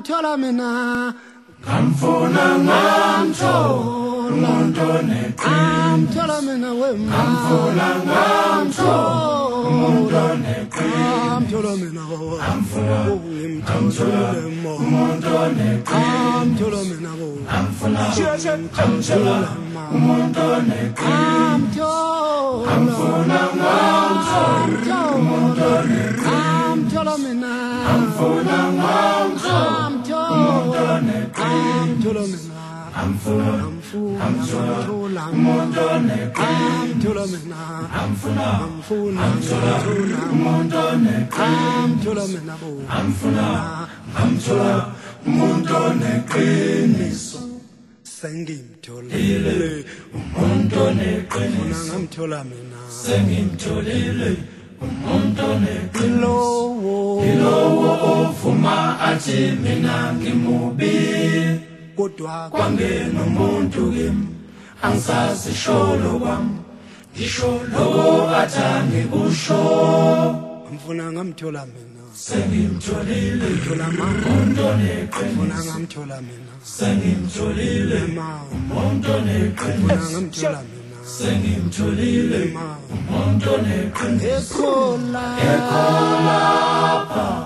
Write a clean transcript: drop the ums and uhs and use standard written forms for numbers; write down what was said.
ngamthola mina ngamfuna ngamthola umuntu ngamthola mina wema ngamfuna ngamthola umuntu ngamthola mina ngamfuna ngimthola umuntu ngamthola mina ngamfuna ngamthola umuntu ngamfuna ngamthola umuntu ngamthola mina ngamfuna ngamthola umuntu ngamthola mina ngamfuna ngamthola umuntu ngamthola mina ngamfuna umuntu ngamthola mina ngamthola umuntu neqiniso sengimtholile umuntu neqiniso ngamthola mina sengimtholile umuntu neqiniso lowo ovuma athi mina ngimubi kodwa kwangena umuntu kimi angisazi sholo kwami ngisho lokho athi kusho ngifuna ngamthola mina sengimtholile thola umuntu neqiniso ngifuna ngamthola mina sengimtholile umuntu neqiniso ngifuna ngamthola mina sengimtholile umuntu neqiniso ekhola